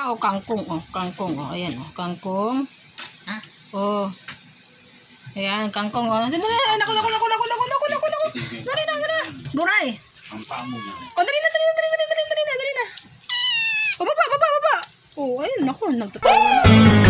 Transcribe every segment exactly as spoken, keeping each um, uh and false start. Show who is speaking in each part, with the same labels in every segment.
Speaker 1: Ah, oh, kangkong, oh, kangkong, oh, ayan, oh, kangkong.
Speaker 2: Ah?
Speaker 1: Oh. Ayan, kangkong, oh. Dali, dali, naku, naku, naku, naku, naku, naku, naku, naku. Dali na, dali na. Guray.
Speaker 3: Ang pamo mo.
Speaker 1: Oh, dali na, dali na, dali na, dali na, dali na, dali na. Oh, baba, baba, baba. Oh, ayun, naku, nagtatawa na.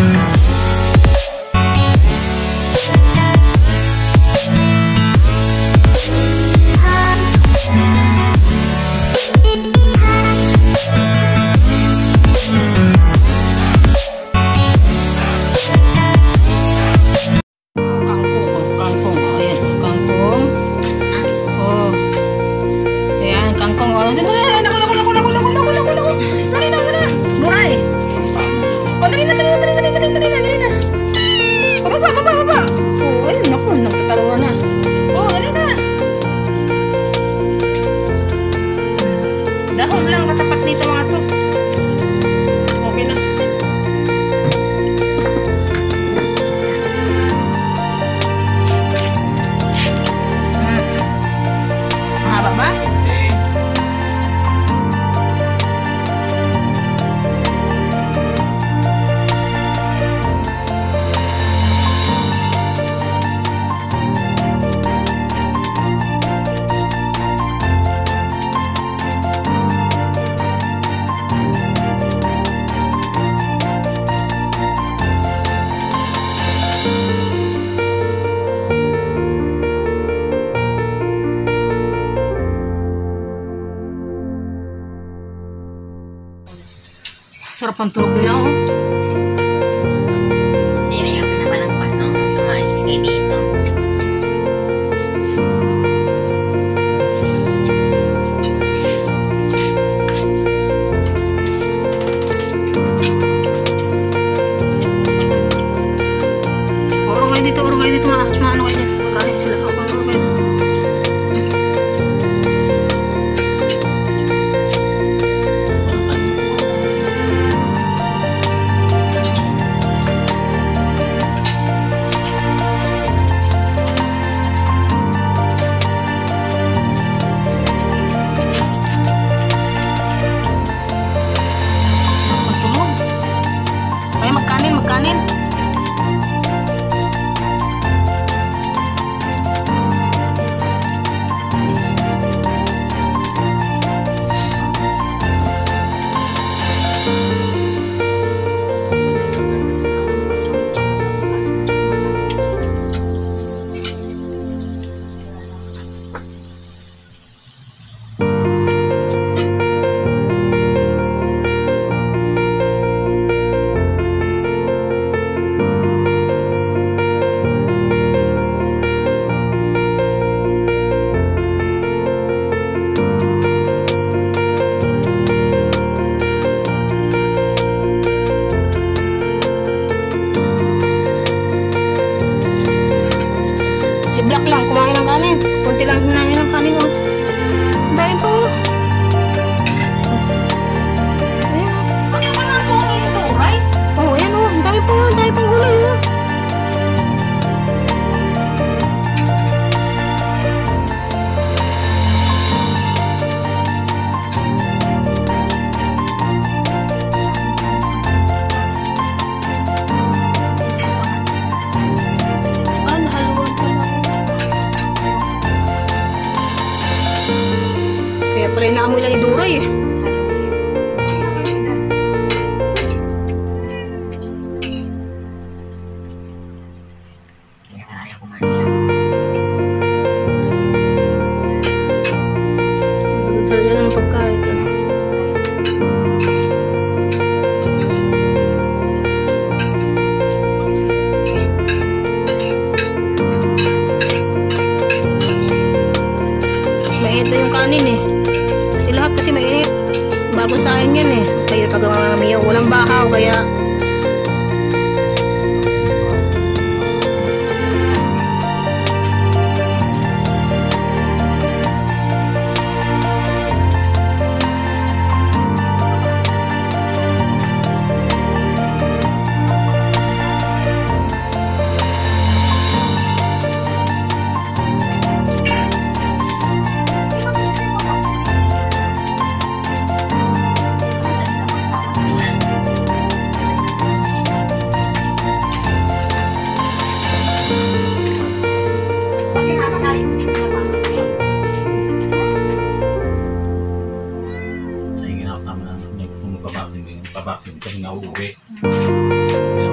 Speaker 1: Dahon lang katapat dito mga to. Okay na. Hmm. Mahaba ba? Sarap ang tulog nila, oh.
Speaker 2: Hindi na yung pinapalagpas ng tumalis kayo dito.
Speaker 1: Oro kayo dito, oro kayo dito, mga ano kayo dito. Pagkain sila, oro kayo dito.
Speaker 3: Papaksin din. Papaksin kasi nga uuwi.